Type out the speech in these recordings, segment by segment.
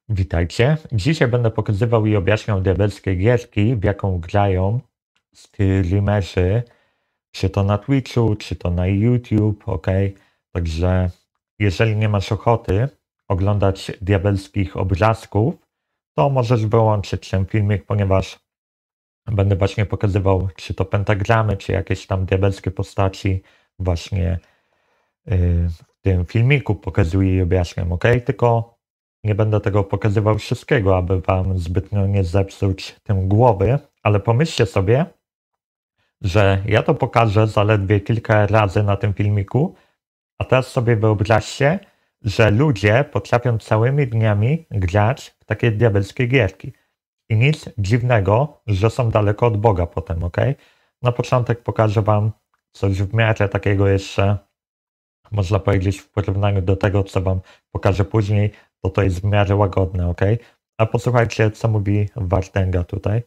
Witajcie. Dzisiaj będę pokazywał i objaśniał diabelskie gierki, w jaką grają streamerzy, czy to na Twitchu, czy to na YouTube, ok? Także jeżeli nie masz ochoty oglądać diabelskich obrazków, to możesz wyłączyć ten filmik, ponieważ będę właśnie pokazywał, czy to pentagramy, czy jakieś tam diabelskie postaci właśnie w tym filmiku pokazuję i objaśniam, ok? Tylko nie będę tego pokazywał wszystkiego, aby wam zbytnio nie zepsuć tym głowy, ale pomyślcie sobie, że ja to pokażę zaledwie kilka razy na tym filmiku, a teraz sobie wyobraźcie, że ludzie potrafią całymi dniami grać w takie diabelskie gierki. I nic dziwnego, że są daleko od Boga potem, ok? Na początek pokażę wam coś w miarę takiego jeszcze, można powiedzieć, w porównaniu do tego, co wam pokażę później, to jest w miarę łagodne, ok? A posłuchajcie, co mówi Wartenga tutaj.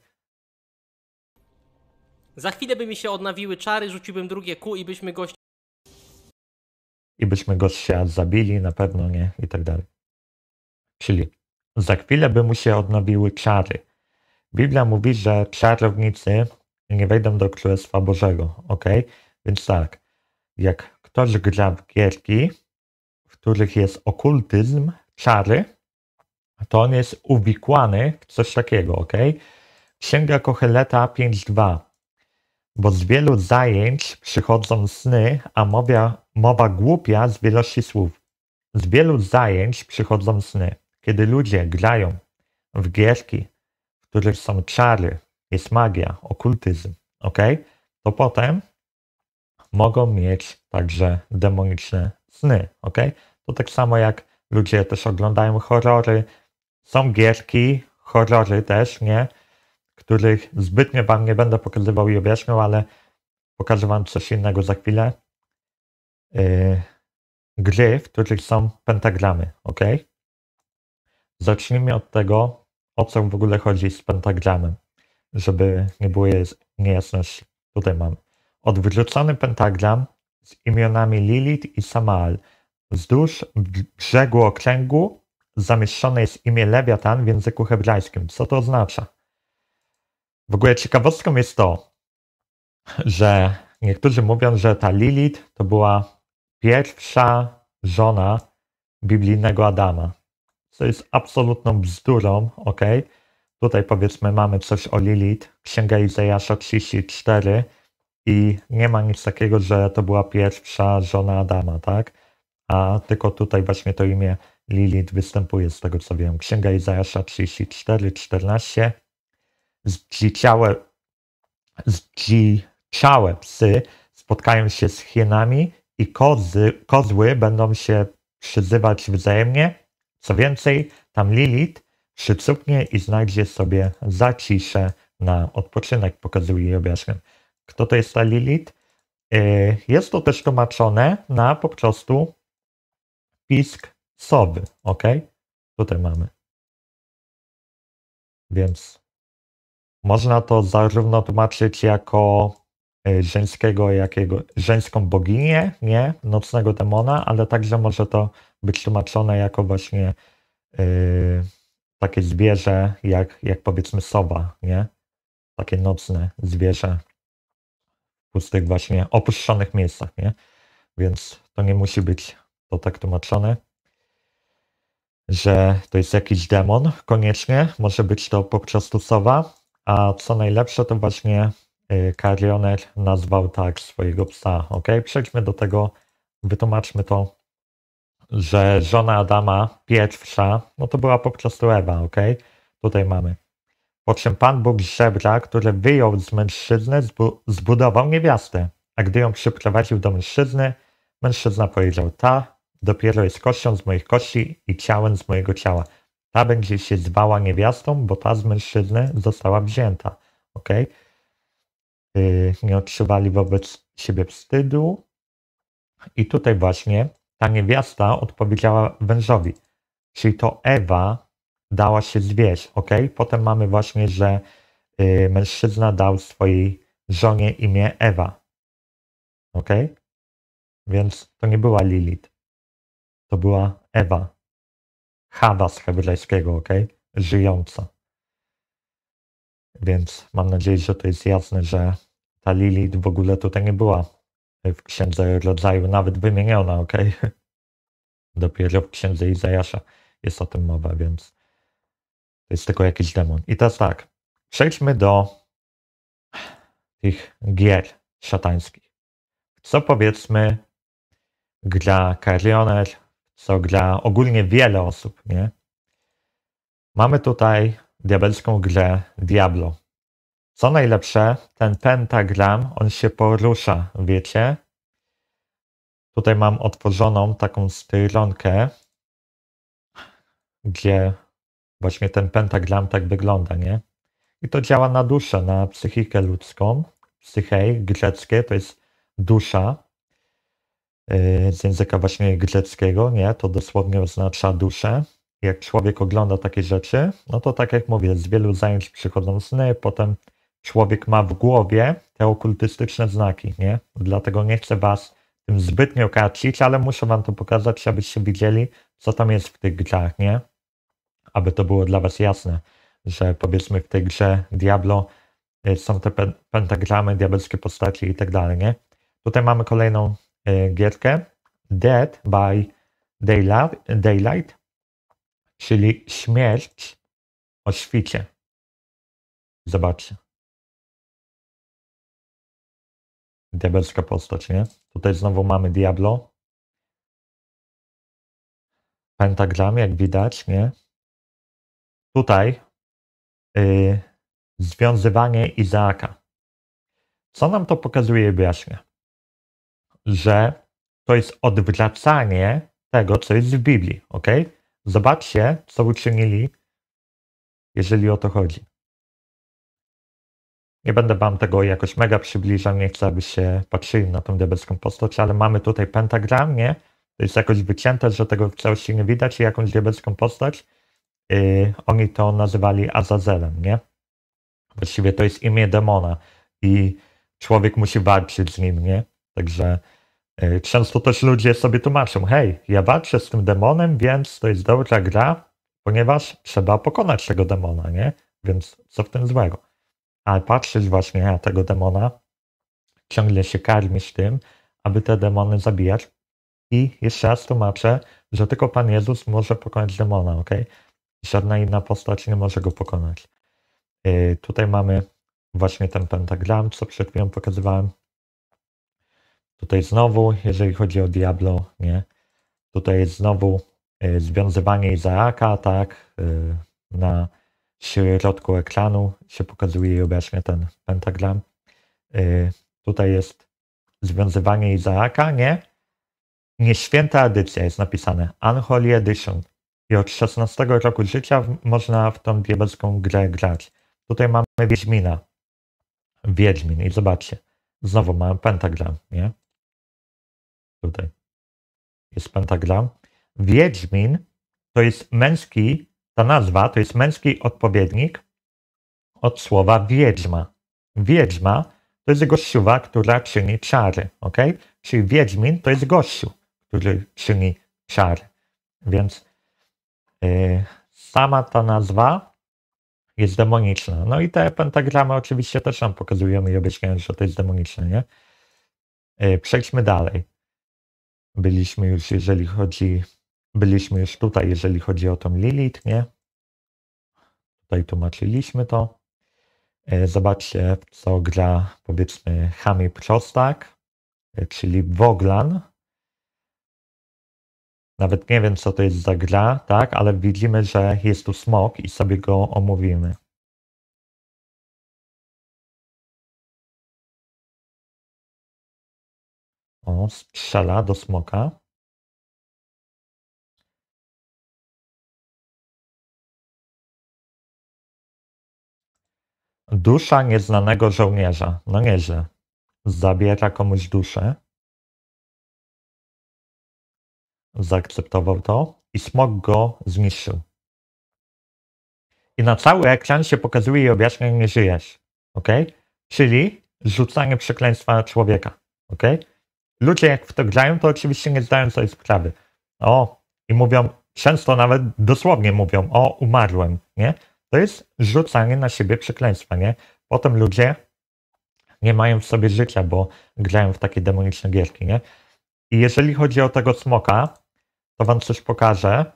Za chwilę by mi się odnawiły czary, rzuciłbym drugie kół i byśmy gościa I byśmy gościa zabili, na pewno nie, i tak dalej. Czyli za chwilę by mu się odnowiły czary. Biblia mówi, że czarownicy nie wejdą do Królestwa Bożego, ok? Więc tak, jak ktoś gra w gierki, w których jest okultyzm, czary, to on jest uwikłany w coś takiego, ok? Księga Koheleta 5:2. Bo z wielu zajęć przychodzą sny, a mowa głupia z wielości słów. Z wielu zajęć przychodzą sny. Kiedy ludzie grają w gierki, w których są czary, jest magia, okultyzm, ok? To potem mogą mieć także demoniczne sny, ok? To tak samo jak ludzie też oglądają horrory, są gierki, horrory też, nie? Których zbytnio wam nie będę pokazywał i objaśniał, ale pokażę wam coś innego za chwilę. Gry, w których są pentagramy, ok? Zacznijmy od tego, o co w ogóle chodzi z pentagramem, żeby nie było niejasności. Tutaj mamy odwrócony pentagram z imionami Lilith i Samael. Wzdłuż brzegu okręgu zamieszczone jest imię Lewiatan w języku hebrajskim. Co to oznacza? W ogóle ciekawostką jest to, że niektórzy mówią, że ta Lilith to była pierwsza żona biblijnego Adama, co jest absolutną bzdurą, ok? Tutaj powiedzmy mamy coś o Lilith, Księga Izajasza 34 i nie ma nic takiego, że to była pierwsza żona Adama, tak? A tylko tutaj właśnie to imię Lilith występuje, z tego co wiem. Księga Izajasza 34, 14. Zdziczałe psy spotkają się z hienami i kozły będą się przyzywać wzajemnie. Co więcej, tam Lilith przycupnie i znajdzie sobie zaciszę na odpoczynek, pokazuje i objaśniam. Kto to jest ta Lilith? Jest to też tłumaczone na po prostu pisk sowy, ok? Tutaj mamy. Więc można to zarówno tłumaczyć jako żeńską boginię, nie? Nocnego demona, ale także może to być tłumaczone jako właśnie takie zwierzę, jak powiedzmy sowa, nie? Takie nocne zwierzę w pustych właśnie opuszczonych miejscach, nie? Więc to nie musi być to tak tłumaczone, że to jest jakiś demon koniecznie, może być to po prostu sowa, a co najlepsze to właśnie Carrioner nazwał tak swojego psa, ok? Przejdźmy do tego, wytłumaczmy to, że żona Adama pierwsza, no to była po prostu Ewa, ok? Tutaj mamy. Po czym Pan Bóg z żebra, które wyjął z mężczyzny, zbudował niewiastę, a gdy ją przyprowadził do mężczyzny, mężczyzna powiedział, ta dopiero jest kością z moich kości i ciałem z mojego ciała. Ta będzie się zwała niewiastą, bo ta z mężczyzny została wzięta, ok? Nie odczuwali wobec siebie wstydu. I tutaj właśnie ta niewiasta odpowiedziała wężowi. Czyli to Ewa dała się zwieść, ok? Potem mamy właśnie, że mężczyzna dał swojej żonie imię Ewa, ok? Więc to nie była Lilith, to była Ewa. Hawa z hebrajskiego, ok? Żyjąca. Więc mam nadzieję, że to jest jasne, że ta Lilith w ogóle tutaj nie była w Księdze Rodzaju nawet wymieniona, ok? Dopiero w Księdze Izajasza jest o tym mowa, więc to jest tylko jakiś demon. I teraz tak, przejdźmy do tych gier szatańskich. Co powiedzmy gra Carrioner, co gra ogólnie wiele osób, nie? Mamy tutaj diabelską grę Diablo. Co najlepsze, ten pentagram, on się porusza, wiecie? Tutaj mam otworzoną taką stronkę, gdzie właśnie ten pentagram tak wygląda, nie? I to działa na duszę, na psychikę ludzką. Psychei, greckie, to jest dusza. Z języka właśnie greckiego, nie? To dosłownie oznacza duszę. Jak człowiek ogląda takie rzeczy, no to tak jak mówię, z wielu zajęć przychodzą sny, potem człowiek ma w głowie te okultystyczne znaki, nie? Dlatego nie chcę was tym zbytnio karcić, ale muszę wam to pokazać, abyście widzieli, co tam jest w tych grach, nie? Aby to było dla was jasne, że powiedzmy w tej grze Diablo są te pentagramy, diabelskie postacie i tak dalej, nie? Tutaj mamy kolejną gierkę Dead by Daylight, czyli śmierć o świcie. Zobaczcie. Diabelska postać, nie? Tutaj znowu mamy Diablo. Pentagram, jak widać, nie? Tutaj związywanie Izaaka. Co nam to pokazuje i wyjaśnia? Że to jest odwracanie tego, co jest w Biblii, ok? Zobaczcie, co uczynili, jeżeli o to chodzi. Nie będę wam tego jakoś mega przybliżał, nie chcę, abyście patrzyli na tą diabelską postać, ale mamy tutaj pentagram, nie? To jest jakoś wycięte, że tego w całości nie widać i jakąś diabelską postać. Oni to nazywali Azazelem, nie? Właściwie to jest imię demona i człowiek musi walczyć z nim, nie? Także często też ludzie sobie tłumaczą, hej, ja walczę z tym demonem, więc to jest dobra gra, ponieważ trzeba pokonać tego demona, nie? Więc co w tym złego? Ale patrzysz właśnie na tego demona, ciągle się karmisz tym, aby te demony zabijać. I jeszcze raz tłumaczę, że tylko Pan Jezus może pokonać demona, ok? Żadna inna postać nie może go pokonać. Tutaj mamy właśnie ten pentagram, co przed chwilą pokazywałem. Tutaj znowu, jeżeli chodzi o Diablo, nie? Tutaj jest znowu związywanie Izaaka, tak? Na środku ekranu się pokazuje i objaśnia ten pentagram. Tutaj jest związywanie Izaaka, nie? Nieświęta edycja jest napisane. Unholy Edition. I od 16 roku życia można w tą diabelską grę grać. Tutaj mamy Wiedźmina. Wiedźmin. I zobaczcie. Znowu mamy pentagram, nie? Tutaj jest pentagram. Wiedźmin to jest męski, ta nazwa to jest męski odpowiednik od słowa wiedźma. Wiedźma to jest gościuwa, która czyni czary, ok? Czyli wiedźmin to jest gościu, który czyni czary. Więc sama ta nazwa jest demoniczna. No i te pentagramy oczywiście też nam pokazują i objaśniają, że to jest demoniczne, nie? Przejdźmy dalej. Byliśmy już tutaj, jeżeli chodzi o tą Lilith, nie? Tutaj tłumaczyliśmy to. Zobaczcie, co gra, powiedzmy, Chami Prostak, czyli Woglan. Nawet nie wiem, co to jest za gra, tak? Ale widzimy, że jest tu smok i sobie go omówimy. O, strzela do smoka. Dusza nieznanego żołnierza. No nieźle. Zabiera komuś duszę. Zaakceptował to i smok go zniszczył. I na cały ekran się pokazuje i objaśnia, nie żyjesz. Ok? Czyli rzucanie przekleństwa na człowieka. Ok? Ludzie jak w to grają, to oczywiście nie zdają sobie sprawy. O, i mówią, często nawet dosłownie mówią: o, umarłem, nie? To jest rzucanie na siebie przekleństwa, nie? Potem ludzie nie mają w sobie życia, bo grają w takie demoniczne gierki, nie? I jeżeli chodzi o tego smoka, to wam coś pokażę.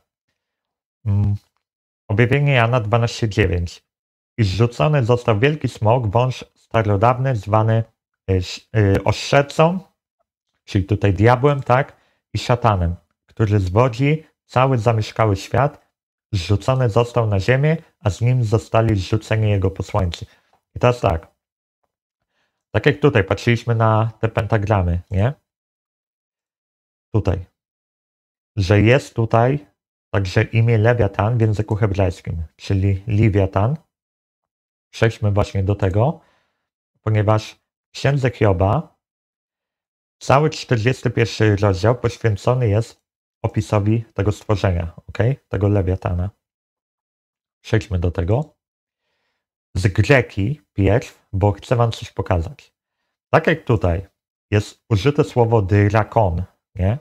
Objawienie Jana 12:9. I zrzucony został wielki smok, wąż starodawny, zwany oszczercą, czyli tutaj diabłem, tak? I szatanem, który zwodzi cały zamieszkały świat. Zrzucony został na ziemię, a z nim zostali zrzuceni jego posłańcy. I teraz tak jak tutaj patrzyliśmy na te pentagramy, nie? Tutaj. Że jest tutaj także imię Lewiatan w języku hebrajskim, czyli Liwiatan. Przejdźmy właśnie do tego, ponieważ w Księdze Hioba cały 41 rozdział poświęcony jest opisowi tego stworzenia, tego Lewiatana. Przejdźmy do tego. Z greki pierw, bo chcę wam coś pokazać. Tak jak tutaj jest użyte słowo drakon, nie?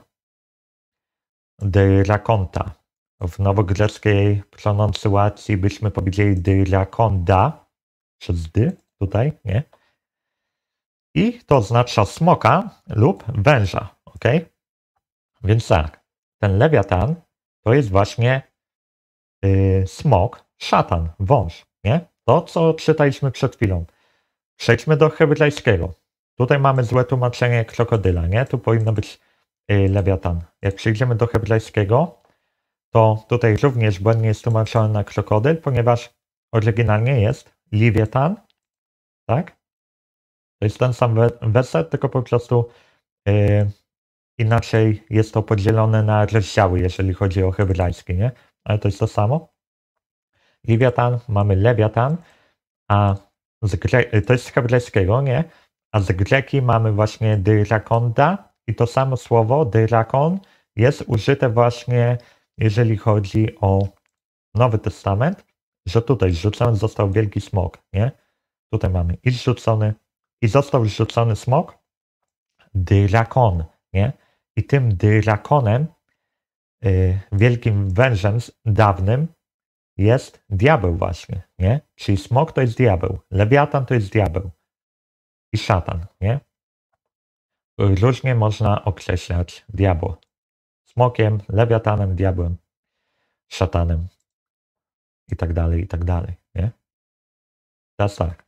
Drakonta. W nowogreckiej pronuncyacji byśmy powiedzieli drakonda, przez dy, tutaj, nie? I to oznacza smoka lub węża, Więc tak, ten lewiatan to jest właśnie smok, szatan, wąż, nie? To, co czytaliśmy przed chwilą. Przejdźmy do hebrajskiego. Tutaj mamy złe tłumaczenie krokodyla, nie? Tu powinno być lewiatan. Jak przejdziemy do hebrajskiego, to tutaj również błędnie jest tłumaczone na krokodyl, ponieważ oryginalnie jest liwiatan, tak? To jest ten sam werset, tylko po prostu inaczej jest to podzielone na rozdziały, jeżeli chodzi o hebrajski, nie? Ale to jest to samo. Liwiatan, mamy lewiatan, a to jest z hebrajskiego, nie? A z greki mamy właśnie drakonda i to samo słowo drakon jest użyte właśnie, jeżeli chodzi o Nowy Testament, że tutaj zrzucony został wielki smok, nie? Tutaj mamy i został zrzucony smok, drakon, nie? I tym drakonem, wielkim wężem dawnym jest diabeł właśnie, nie? Czyli smok to jest diabeł, lewiatan to jest diabeł i szatan, nie? Różnie można określać diabła. Smokiem, lewiatanem, diabłem, szatanem i tak dalej, nie? Teraz tak.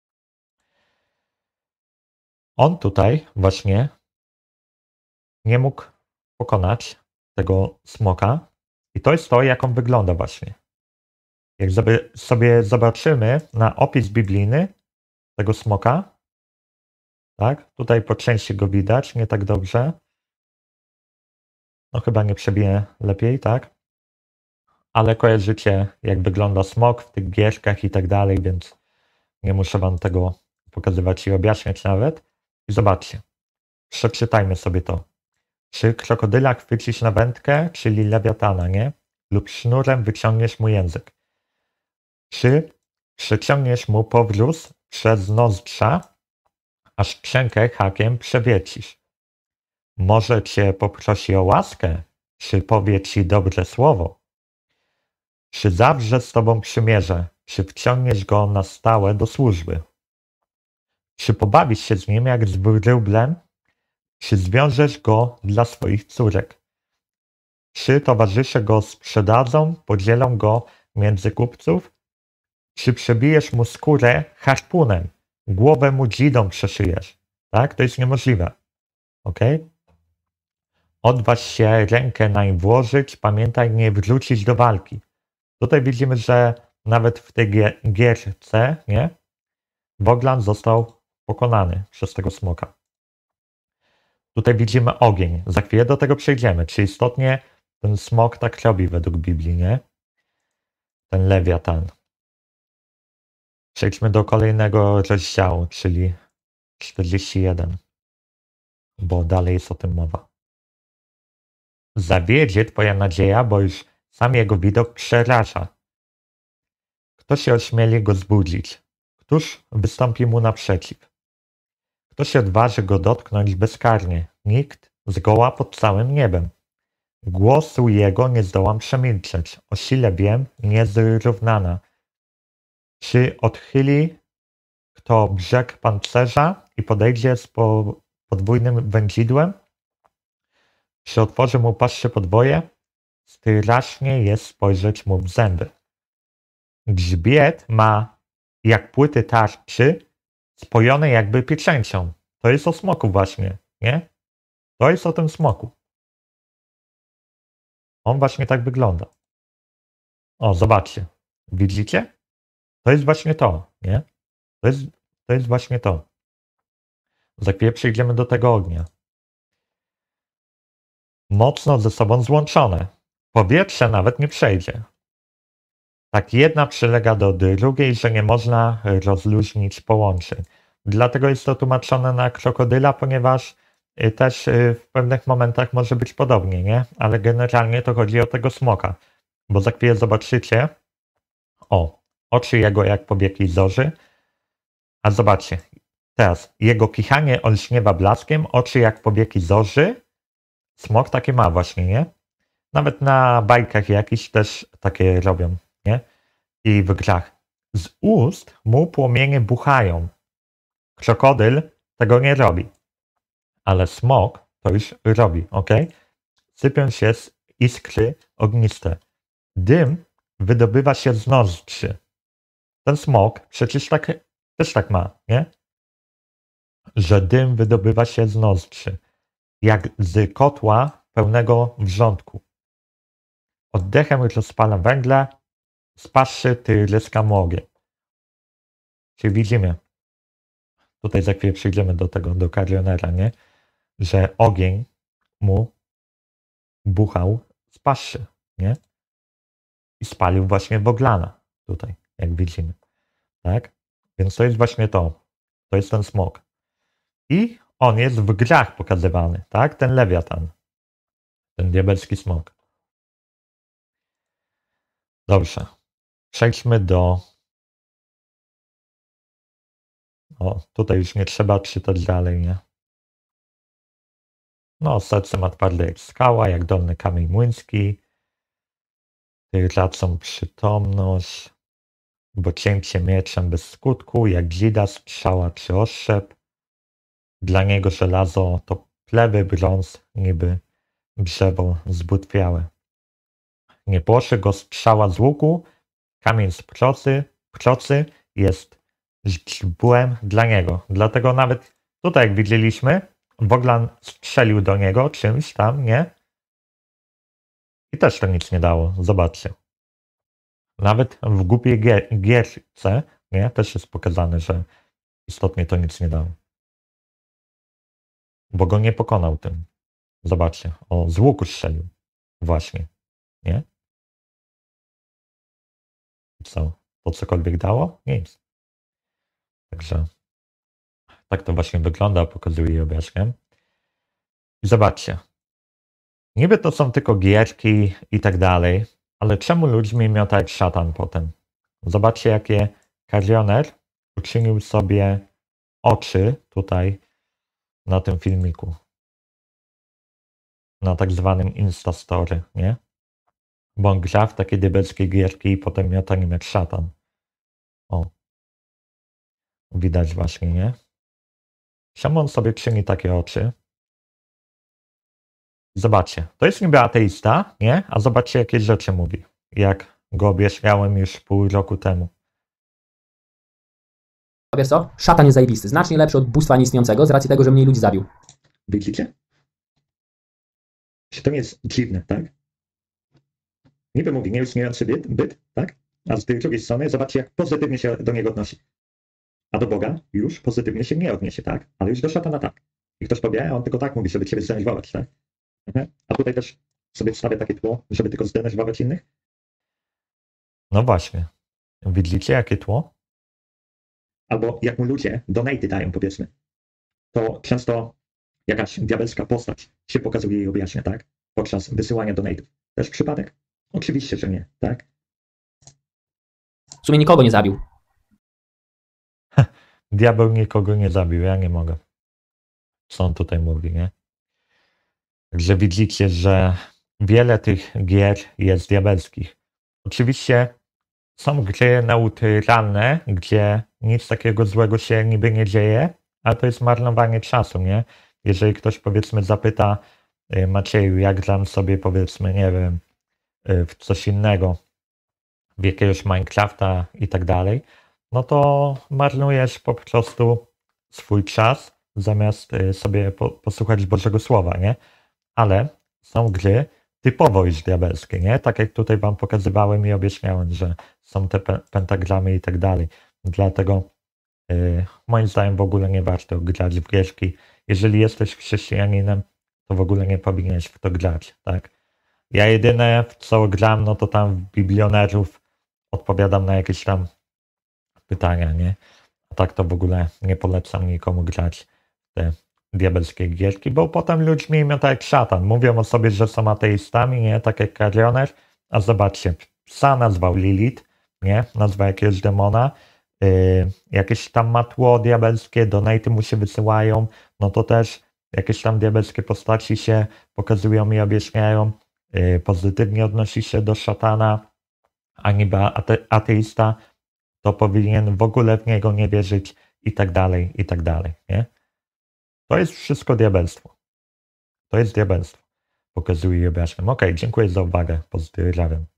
On tutaj właśnie nie mógł pokonać tego smoka i to jest to, jak on wygląda właśnie. Jak sobie zobaczymy na opis biblijny tego smoka, tak? Tutaj po części go widać, nie tak dobrze. No chyba nie przebiję lepiej, tak? Ale kojarzycie, jak wygląda smok w tych gierkach i tak dalej, więc nie muszę wam tego pokazywać i objaśniać nawet. I zobaczcie, przeczytajmy sobie to. Czy krokodyla chwycisz na wędkę, czyli lewiatana, nie? Lub sznurem wyciągniesz mu język? Czy przeciągniesz mu powróz przez nozdrza, a szczękę hakiem przewiecisz? Może cię poprosi o łaskę, czy powie ci dobre słowo? Czy zawrze z tobą przymierze, czy wciągniesz go na stałe do służby? Czy pobawisz się z nim jak z wróblem, czy zwiążesz go dla swoich córek? Czy towarzysze go sprzedadzą, podzielą go między kupców? Czy przebijesz mu skórę harpunem, głowę mu dzidą przeszyjesz? Tak? To jest niemożliwe. Odważ się rękę nań włożyć, pamiętaj, nie wrócić do walki. Tutaj widzimy, że nawet w tej gierce, nie? Bogdan został pokonany przez tego smoka. Tutaj widzimy ogień. Za chwilę do tego przejdziemy. Czy istotnie ten smok tak robi według Biblii, nie? Ten lewiatan. Przejdźmy do kolejnego rozdziału, czyli 41. Bo dalej jest o tym mowa. Zawiedzie twoja nadzieja, bo już sam jego widok przeraża. Kto się ośmieli go zbudzić? Któż wystąpi mu naprzeciw? Kto się odważy go dotknąć bezkarnie? Nikt, zgoła pod całym niebem. Głosu jego nie zdołam przemilczeć. O sile wiem, niezrównana. Czy odchyli kto brzeg pancerza i podejdzie z podwójnym wędzidłem? Czy otworzy mu paszczę podwoje? Strasznie jest spojrzeć mu w zęby. Grzbiet ma jak płyty tarczy, spojone jakby pieczęcią. To jest o smoku właśnie, nie? To jest o tym smoku. On właśnie tak wygląda. O, zobaczcie. Widzicie? To jest właśnie to, nie? To jest właśnie to. Za chwilę przejdziemy do tego ognia. Mocno ze sobą złączone. Powietrze nawet nie przejdzie. Tak jedna przylega do drugiej, że nie można rozluźnić połączeń. Dlatego jest to tłumaczone na krokodyla, ponieważ też w pewnych momentach może być podobnie, nie? Ale generalnie to chodzi o tego smoka. Bo za chwilę zobaczycie, oczy jego jak powieki zorzy, a zobaczcie, teraz jego kichanie olśniewa blaskiem, oczy jak powieki zorzy, smok takie ma właśnie, nie? Nawet na bajkach jakichś też takie robią, nie? I w grach. Z ust mu płomienie buchają. Krokodyl tego nie robi. Ale smok to już robi, ok? Sypią się z iskry ogniste. Dym wydobywa się z nozdrzy. Ten smok przecież też tak ma, nie? Że dym wydobywa się z nozdrzy. Jak z kotła pełnego wrzątku. Oddechem rozpala węgle, z paszy tryska mu ogień. Czyli widzimy, tutaj za chwilę przyjdziemy do tego, do karionera, nie? Że ogień mu buchał z paszy, nie? I spalił właśnie Boglana tutaj, jak widzimy. Tak? Więc to jest właśnie to. To jest ten smok. I on jest w grach pokazywany, tak? Ten lewiatan. Ten diabelski smok. Dobrze. Przejdźmy do... tutaj już nie trzeba czytać dalej, nie? Serce ma twarde jak skała, jak dolny kamień młyński. Tracą przytomność, bo cięcie mieczem bez skutku, jak dzida, strzała czy oszczep. Dla niego żelazo to plewy, brąz, niby drzewo zbutwiałe. Nie płoszy go strzała z łuku, kamień z procy jest źdźbłem dla niego. Dlatego nawet tutaj, jak widzieliśmy, Boglan strzelił do niego czymś tam, nie? I też to nic nie dało. Zobaczcie. Nawet w głupiej gierce, nie? Też jest pokazane, że istotnie to nic nie dało. Bo go nie pokonał tym. Zobaczcie. Z łuku strzelił. Właśnie. Nie? Co? To cokolwiek dało? Nic. Także tak to właśnie wygląda, pokazuję i objaśniam. I zobaczcie. Niby to są tylko gierki i tak dalej, ale czemu ludźmi miota jak szatan potem? Zobaczcie, jakie karioner uczynił sobie oczy tutaj na tym filmiku. Na tak zwanym Instastory, nie? Bo on gra w takie diabelskie gierki i potem miota nim jak szatan. Widać właśnie, nie? Czemu on sobie czyni takie oczy? Zobaczcie, to jest niby ateista, nie? A zobaczcie, jakie rzeczy mówi. Jak go objaśniałem już pół roku temu. Wiesz co? Szatan jest zajebisty. Znacznie lepszy od bóstwa nieistniejącego z racji tego, że mniej ludzi zabił. Widzicie? Czy to nie jest dziwne, tak? Niby mówi nieistniejący byt, tak? A z tej drugiej strony zobaczcie, jak pozytywnie się do niego odnosi. A do Boga już pozytywnie się nie odniesie, tak? Ale już do szatana tak. I ktoś powie, a on tylko tak mówi, żeby ciebie zdenerwować, tak? A tutaj też sobie wstawia takie tło, żeby tylko zdenerwować innych? No właśnie. Widzicie, jakie tło? Albo jak mu ludzie donaty dają, powiedzmy, to często jakaś diabelska postać się pokazuje i objaśnia, tak? Podczas wysyłania donatów. Też przypadek? Oczywiście, że nie, tak? W sumie nikogo nie zabił. Diabeł nikogo nie zabił, ja nie mogę. Co on tutaj mówi, nie? Także widzicie, że wiele tych gier jest diabelskich. Oczywiście są gry neutralne, gdzie nic takiego złego się niby nie dzieje, ale to jest marnowanie czasu, nie? Jeżeli ktoś, powiedzmy, zapyta Macieju, jak gram sobie, powiedzmy, nie wiem, w coś innego, w jakiegoś Minecrafta i tak dalej, no to marnujesz po prostu swój czas, zamiast sobie posłuchać Bożego Słowa, nie? Ale są gry typowo już diabelskie, nie? Tak jak tutaj wam pokazywałem i objaśniałem, że są te pentagramy i tak dalej. Dlatego moim zdaniem w ogóle nie warto grać w gierki. Jeżeli jesteś chrześcijaninem, to w ogóle nie powinieneś w to grać, tak? Ja jedyne, w co gram, no to tam w Biblionerów odpowiadam na jakieś tam pytania, nie? A tak to w ogóle nie polecam nikomu grać w te diabelskie gierki, bo potem ludźmi imią tak jak szatan. Mówią o sobie, że są ateistami, nie? Tak jak Karioner, a zobaczcie, psa nazwał Lilith, nie? Nazwa jakiegoś demona, jakieś tam matło diabelskie, donaty mu się wysyłają, no to też jakieś tam diabelskie postaci się pokazują i objaśniają, pozytywnie odnosi się do szatana, a niby ateista to powinien w ogóle w niego nie wierzyć i tak dalej, nie? To jest wszystko diabelstwo. To jest diabelstwo. Pokazuję i objaśniam. Okej, dziękuję za uwagę. Pozdrawiam.